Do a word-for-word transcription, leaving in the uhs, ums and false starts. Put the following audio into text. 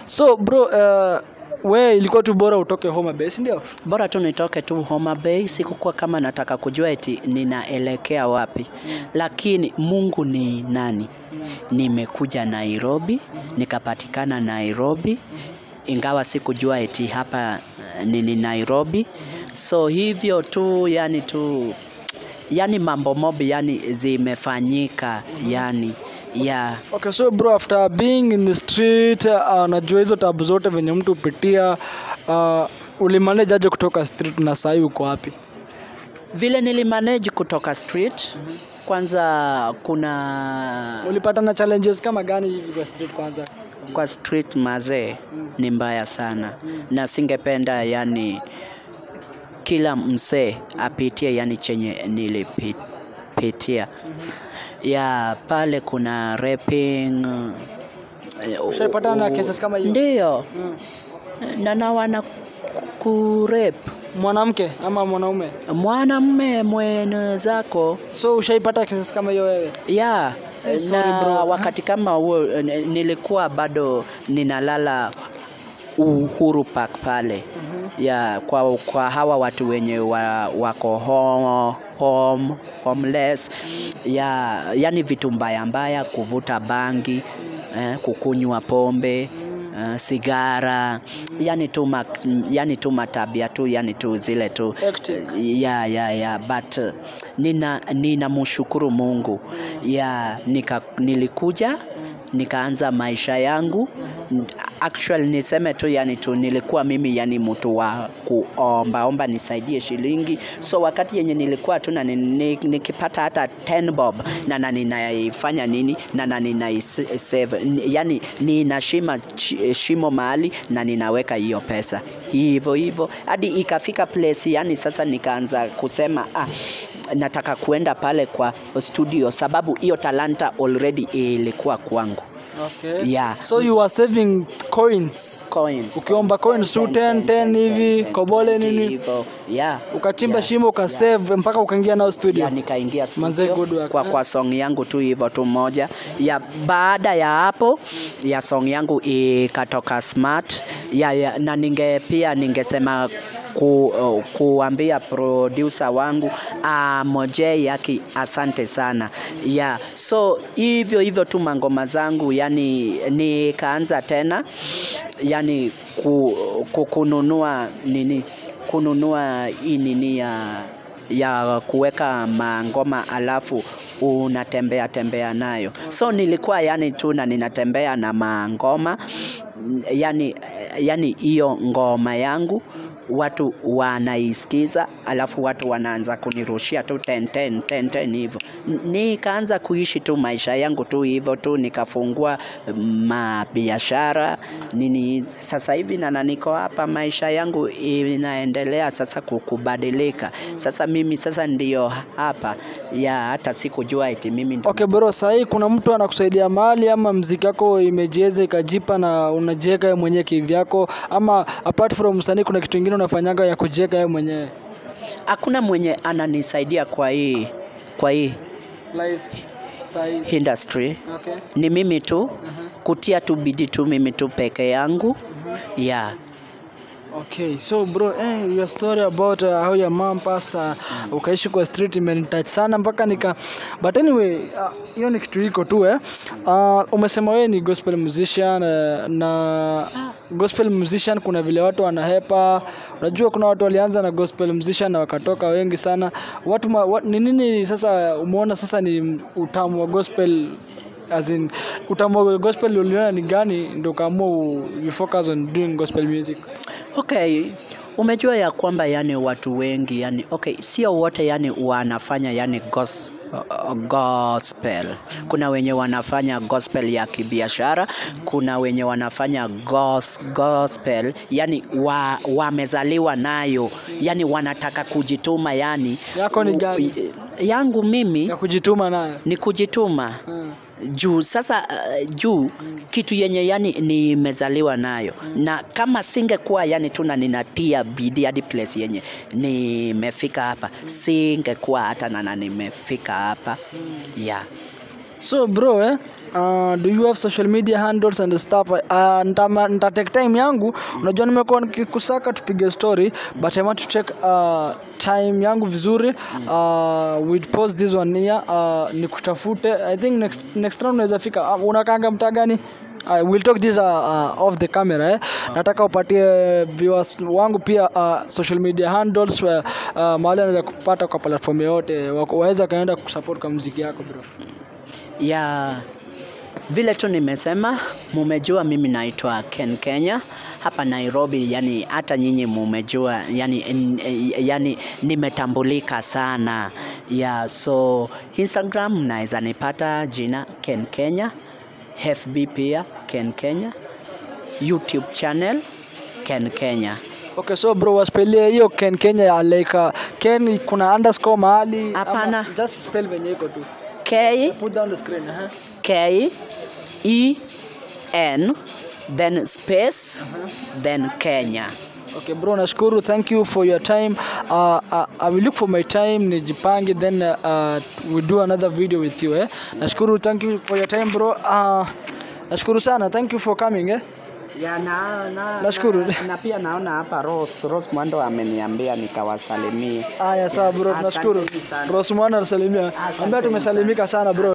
So bro, uh, we ilikuwa tu bora utoke Homa Bay, ndio? Bora tu nitoke tu Homa Bay, sikukuwa kama nataka kujua eti ninaelekea wapi. Mm. Lakini Mungu ni nani? Mm. Nimekuja Nairobi, mm -hmm. Nikapatikana Nairobi, mm -hmm. Ingawa sikujua eti hapa ni Nairobi. Mm -hmm. So hivyo tu yani tu yani mambo mobi yani zimefanyika. Mm -hmm. Yani yeah. Okay, so bro, after being in the street, uh, najua hizo tabu zote venye mtu upitia, uh, ulimanage aje kutoka street na sasa uko wapi? Vile nilimanage kutoka street, mm -hmm. Kwanza kuna ulipata na challenges kama gani hivi kwa street kwanza? Kwa street mazee, mm. ni mbaya sana. Mm. Na singependa yani kila msee apitie yani chenye nilipitia. Mm -hmm. Ya pale kuna raping. Ushapata na cases kama hiyo? Ndio. Mm. Na na wana kurep mwanamke ama mwanaume? Mwanamume mwenzako. So ushaipata cases kama hiyo wewe? Yeah. Hey, sorry, na bro. Wakati kama huo nilikuwa bado ninalala Uhuru Park pale. Mm -hmm. Ya kwa kwa hawa watu wenye wa, wako home, home homeless. Mm. Ya yani vitu mbaya mbaya, kuvuta bangi, mm. eh, kukunywa pombe, mm. uh, sigara, mm. yani tu ma, yani tu matabia tu yani tu zile tu. Ya ya ya but uh, nina ninamshukuru Mungu. Mm. Ya nika nilikuja, mm. nikaanza maisha yangu. Mm -hmm. Actually niseme tu yani tu nilikuwa mimi yani mtu wa kuomba omba nisaidie shilingi. So wakati yenye nilikuwa tu na nikipata hata ten bob na na ninaifanya nini na na ninaisave, yani ninashima shimo mahali na ninaweka hiyo pesa hivyo hivyo hadi ikafika place yani sasa nikaanza kusema ah nataka kuenda pale kwa studio sababu hiyo talanta already ilikuwa kwangu. Okay. Yeah. So you are saving coins. Coins. Ukiomba coins tu ten ten hivi, kobole nini? Yeah. Ukachimba yeah. shimo ukasave yeah. mpaka ukaingia nao studio. Yeah, nikaingia studio. Kwa kwa song yangu tu hivyo tu moja. Ya baada ya hapo ya song yangu ikatoka Smart. Ya, ya na ninge pia ningesema ku, uh, kuambia producer wangu uh, Moje yaki asante sana. Yeah. So hivyo hivyo tu mangoma zangu yani nikaanza tena yani ku, ku, kununua nini kununua hii nini ya ya kuweka mangoma alafu unatembea tembea nayo. So nilikuwa yani tu na ninatembea na mangoma yani yani hiyo ngoma yangu watu wanaisikiza alafu watu wanaanza kunirushia tu ten ten ten ten hivyo. Nikaanza kuishi tu maisha yangu tu hivyo tu nikafungua mabiashara nini sasa hivi na niko hapa maisha yangu inaendelea sasa kukubadilika. Sasa mimi sasa ndio hapa ya hata sikujua eti mimi ndio. Okay bro, sasa kuna mtu anakusaidia mahali ama muziki wako imejeza ikajipa na unajiweka wewe mwenyewe kivyako ama apart from msanii kuna kitu kingine unafanyaga ya kujiweka wewe mwenyewe? Hakuna mwenye ananisaidia kwa hii kwa hii life sai industry. Okay. Ni mimi tu uh -huh. kutia tu bidii tu mimi tu peke yangu. Uh -huh. Yeah. Okay, so bro, eh, your story about uh, how your mom passed, uh, mm. ukaishi kwa street imenitouch sana mpaka nika, but anyway, hiyo uh, ni kitu iko tu eh. Uh, umesema wewe ni gospel musician uh, na gospel musician kuna vile watu wanahepa. Unajua kuna watu walianza na gospel musician na wakatoka wengi sana. Watu what, ni nini sasa umeona sasa ni utamu wa gospel as in utamu wa gospel uliona ni gani ndio kaamua you focus on doing gospel music? Okay, umejua ya kwamba yani watu wengi yani okay sio wote yani wanafanya yani gos, uh, gospel. Kuna wenye wanafanya gospel ya kibiashara, kuna wenye wanafanya gos, gospel yani wa, wamezaliwa nayo yani wanataka kujituma yani. Yako ni gani? Yangu mimi ya kujituma nayo ni kujituma. Hmm. Juu sasa uh, juu mm. kitu yenye yani nimezaliwa nayo mm. na kama singekuwa yani tuna ninatia bidii hadi place yenye nimefika hapa mm. singekuwa hata na nimefika hapa. Mm. Yeah. So bro, eh, uh, do you have social media handles and stuff? Uh, nita, nita take time yangu. Unajua nimekuwa nikikusaka tupige story, but I want to take uh, time yangu vizuri. Uh, we'd post this one here. Uh, nikutafute. I think next next round unaweza fika. Uh, unakaanga mtaa gani? I will talk this uh, uh, off the camera eh. Nataka upatie viewers wangu pia uh, social media handles uh, uh, mahali anaweza kupata kwa platform yote waweza kaenda kusupport kwa muziki yako bro. Ya vile tu nimesema, mumejua mimi naitwa Ken Kenya hapa Nairobi, yani hata nyinyi mumejua, yani yani nimetambulika sana. Ya so Instagram naweza nipata jina Ken Kenya, F B pia Ken Kenya, YouTube channel Ken Kenya. Okay, so bro, waspelie hiyo Ken Kenya like uh, Ken kuna underscore mahali? Hapana, just spell venye iko tu. K put down the screen uh-huh. K E N then space uh-huh. then Kenya. Okay bro, nashukuru, thank you for your time. uh, uh, I will look for my time nijipange, then uh, uh, we'll do another video with you eh. Nashukuru, thank you for your time bro. uh, nashukuru sana, thank you for coming eh. Ya na na nashukuru na, na pia naona hapa Rose Rose Mwando ameniambia nikawasalimie. Aya sawa bro, nashukuru. Rose Mwando alisalimia. Ambia tumesalimika sana bro.